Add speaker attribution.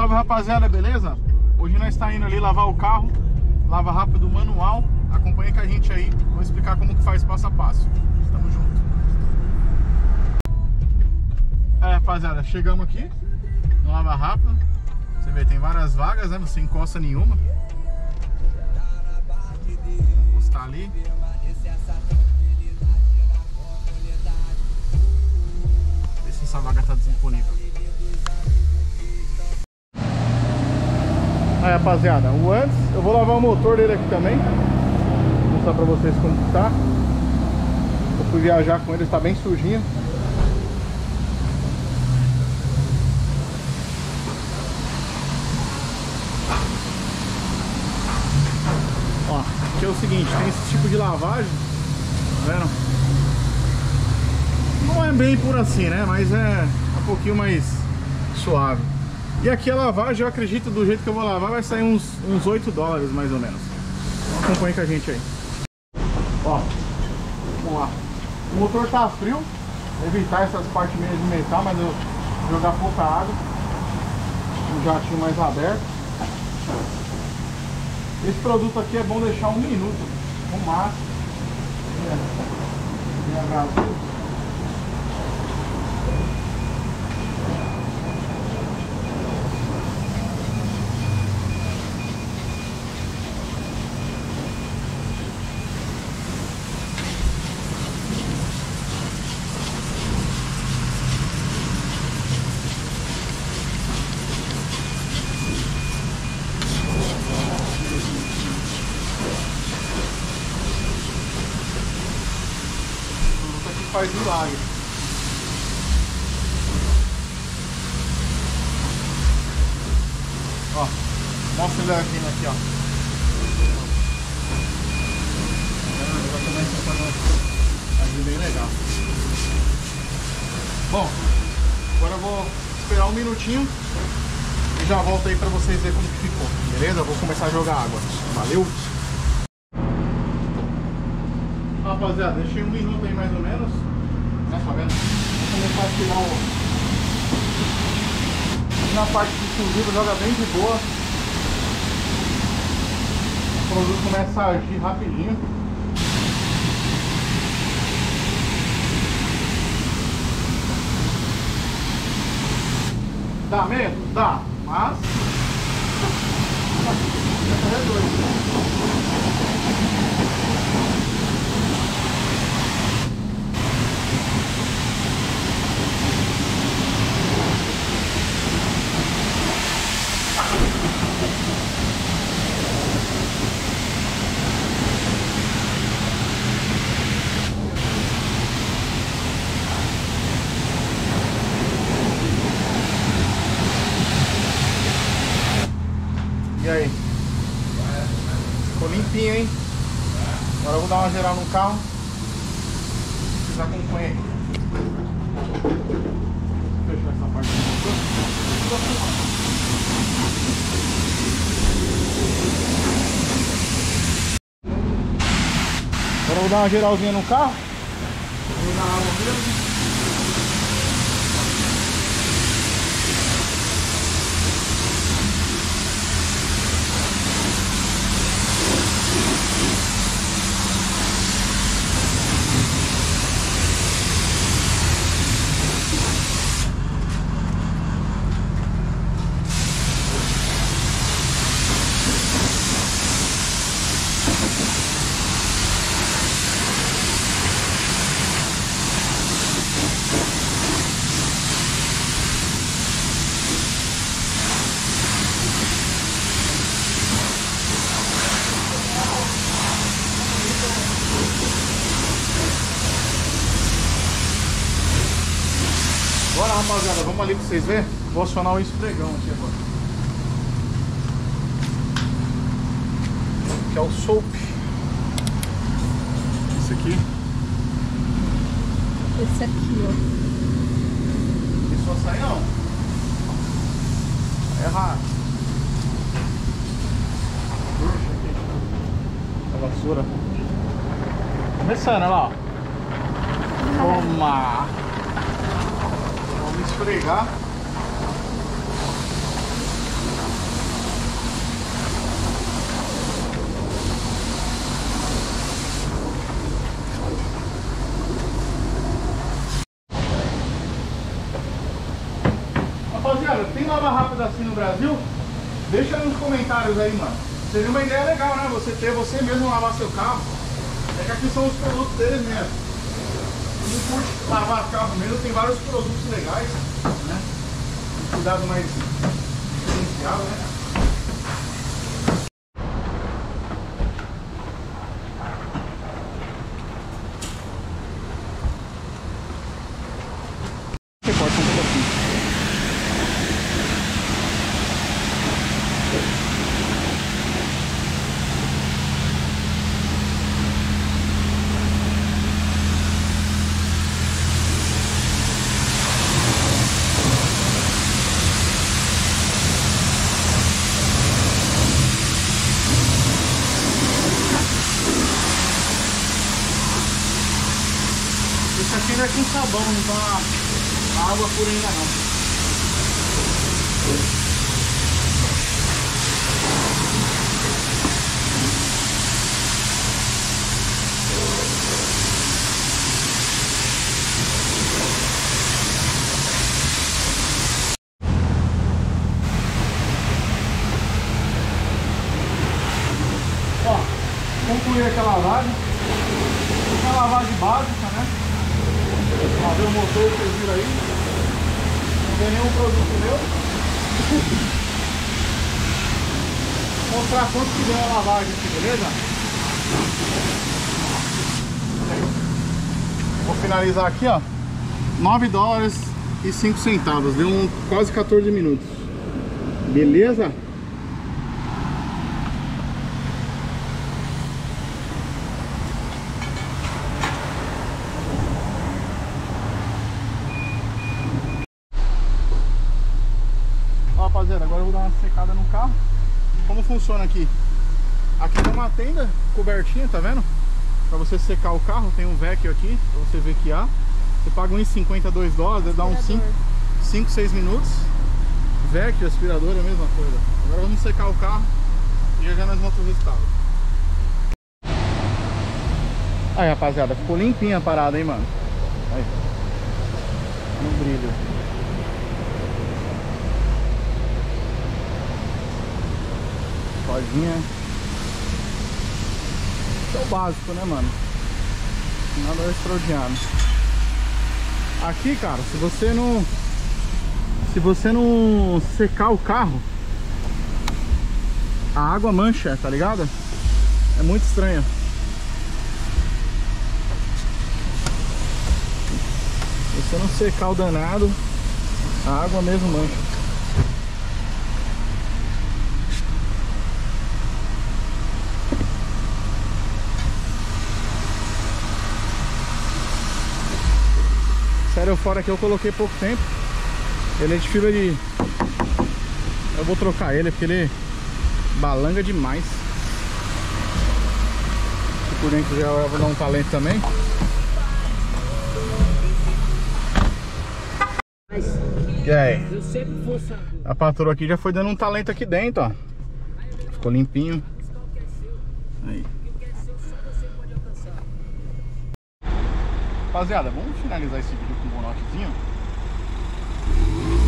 Speaker 1: Salve, rapaziada, beleza? Hoje nós está indo ali lavar o carro. Lava rápido, manual. Acompanha com a gente aí. Vou explicar como que faz passo a passo. Tamo junto. Rapaziada, chegamos aqui no lava rápido. Você vê, tem várias vagas, né? Você encosta nenhuma. Vou encostar ali. Ver se essa vaga tá disponível. Aí, rapaziada, o antes, eu vou lavar o motor dele aqui também. Vou mostrar pra vocês como que tá. Eu fui viajar com ele, está bem sujinho. Ó, aqui é o seguinte, tem esse tipo de lavagem, tá vendo? Não é bem por assim, né? Mas é um pouquinho mais suave. E aqui a lavagem, eu acredito, do jeito que eu vou lavar, vai sair uns $8 mais ou menos. Então, acompanhe com a gente aí. Ó, vamos lá. O motor tá frio, evitar essas partes meio de metal, mas eu vou jogar pouca água. Um jatinho mais aberto. Esse produto aqui é bom deixar 1 minuto, no máximo. E a gasolina. Faz milagre. Ó, mostra ele aqui, ó. Já começa a fazer bem legal. Bom, agora eu vou esperar 1 minutinho e já volto aí pra vocês verem como que ficou, beleza? Eu vou começar a jogar água. Valeu! Rapaziada, deixei 1 minuto aí mais ou menos, né, tá vendo? Vou começar a tirar na parte de sujeira, joga bem de boa. O produto começa a agir rapidinho. Dá medo? Dá, mas é doido. E aí? Ficou limpinho, hein? Agora eu vou dar uma geral no carro. Vocês acompanhem aí. Vou fechar essa parte do motor. Agora eu vou dar uma geralzinha no carro. Vou dar água mesmo. Bora, rapaziada, vamos ali pra vocês verem. Vou acionar o esfregão aqui agora. Que é o soap. Esse aqui.
Speaker 2: Esse aqui, ó.
Speaker 1: Isso vai sair não. É raro. A vassoura. Começando, olha lá, ó. Toma! Vamos esfregar. Rapaziada, tem lava rápida assim no Brasil? Deixa nos comentários aí, mano. Seria uma ideia legal, né? Você mesmo lavar seu carro. É que aqui são os produtos deles mesmo. Quem curte lavar carro mesmo, tem vários produtos legais, né? Um cuidado mais diferenciado, né? Você corta um pouquinho. Esse aqui não é com sabão, não tá a água pura ainda não. Ó, concluir aqui a lavagem. Essa é a lavagem básica, né? Lavar o motor, vocês viram aí. Não tem nenhum produto meu. Vou mostrar quanto que deu a lavagem aqui, beleza? Vou finalizar aqui, ó. 9 dólares e 5 centavos. Deu quase 14 minutos. Beleza? Rapaziada, agora eu vou dar uma secada no carro. Como funciona aqui? Aqui tem uma tenda cobertinha, tá vendo? Pra você secar o carro, tem um vacuum aqui, pra você ver que há. Você paga uns 52 dólares, dá uns 5, 6 minutos. Vacuum, aspirador é a mesma coisa. Agora vamos secar o carro e já nós vamos pro resultado. Aí, rapaziada, ficou limpinha a parada, hein, mano? Aí. No brilho. Rodinha. Isso é o básico, né, mano? Nada extraordinário. Aqui, cara, se você não secar o carro, a água mancha, tá ligado? É muito estranho. Se você não secar o danado, a água mesmo mancha. Sério, fora que eu coloquei pouco tempo. Ele é de fibra de... Eu vou trocar ele porque ele balanga demais. E por dentro já eu vou dar um talento também. E aí? A patroa aqui já foi dando um talento aqui dentro, ó. Ficou limpinho. Aí. Rapaziada, vamos finalizar esse vídeo com um bonotezinho.